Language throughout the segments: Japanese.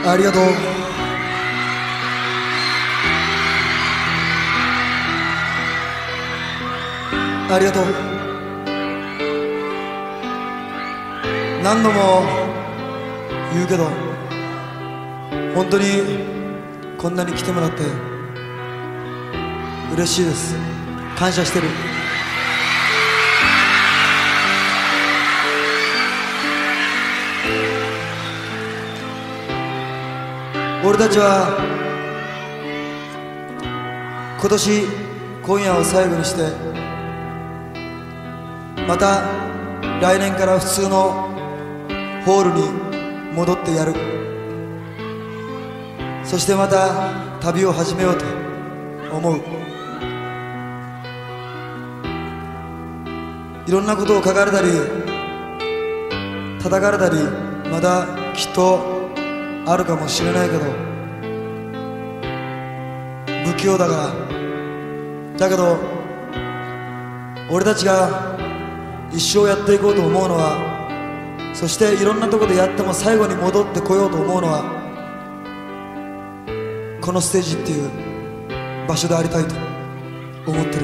ありがとう。ありがとう。何度も言うけど、本当にこんなに来てもらって嬉しいです。感謝してる。俺たちは今年今夜を最後にして、また来年から普通のホールに戻ってやる。そしてまた旅を始めようと思う。いろんなことを書かれたり叩かれたりまだきっとあるかもしれないけど、不器用だから。だけど俺たちが一生やっていこうと思うのは、そしていろんなとこでやっても最後に戻ってこようと思うのは、このステージっていう場所でありたいと思ってる。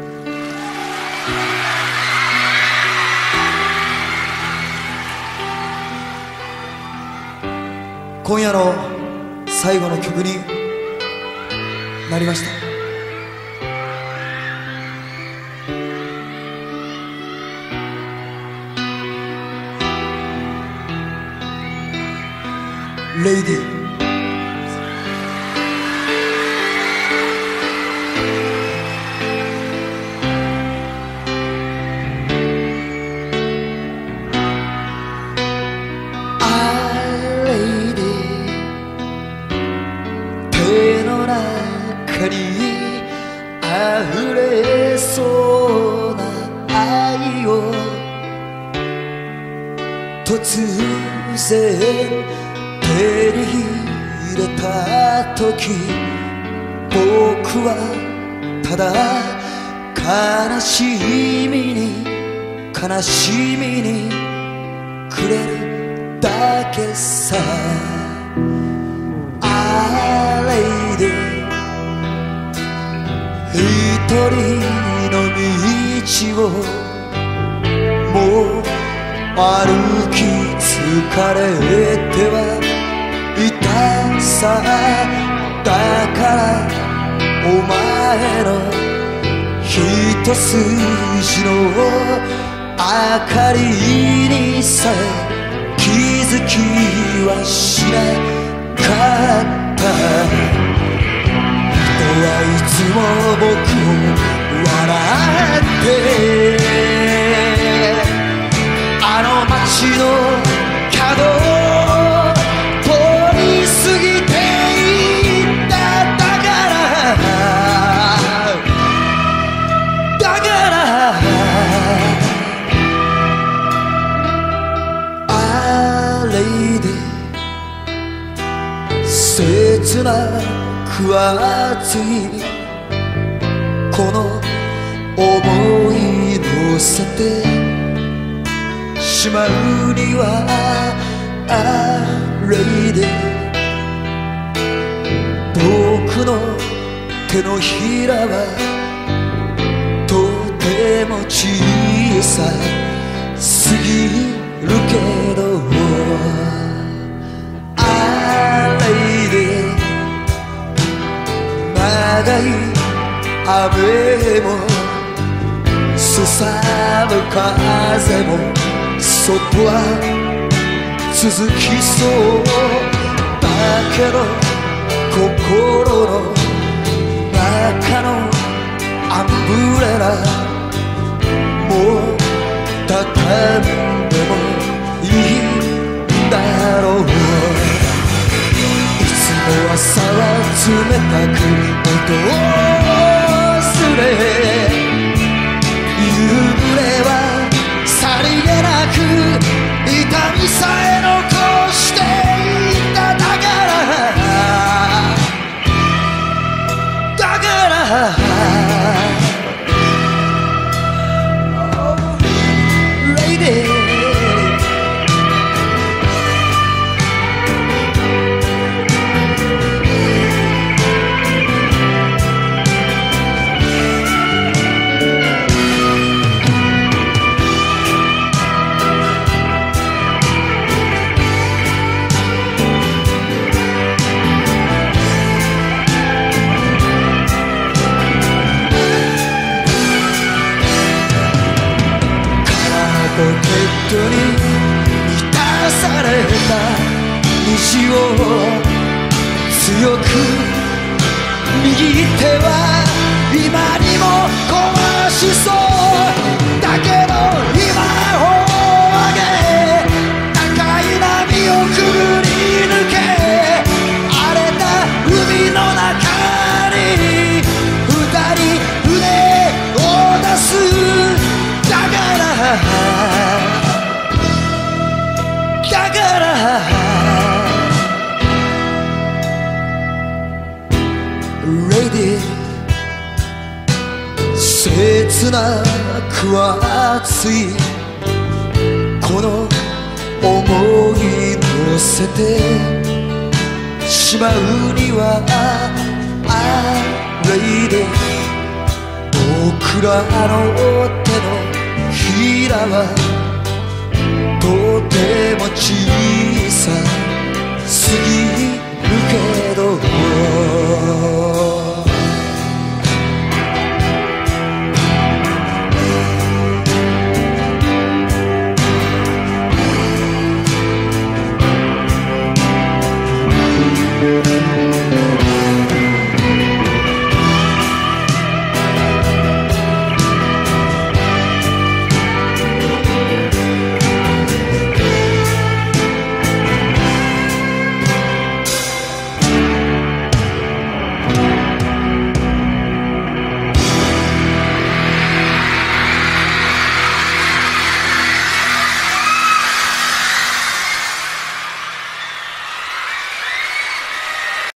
今夜の最後の曲になりました。レイディに溢れそうな愛を突然手に入れた時、僕はただ悲しみにくれるだけさ。あれで一人の道をもう歩き疲れてはいたさ。だからお前の一筋の明かりにさえ気づきはしなかった。人はいつも僕を笑ってあの街の角を通り過ぎていった。だからあれで切なく熱いこの想い乗せてしまうにはあれで僕の手のひらはとても小さすぎるけど、あれで長い雨もすさむ風もそっとは続きそうだけど、心の中のアンブレラもう畳んでもいいんだろう。いつも朝は冷たく訪れ、夕暮れはさりげなく痛みさえ残していた。だからレイディ人に満たされた虹を強く握っては今にも壊しそうだけど今を上げ高い波をくぐり抜け荒れた海の中に二人船を出すだからレディ切なく熱いこの想い乗せてしまうにはレディ僕らの手のひらはとても小さすぎ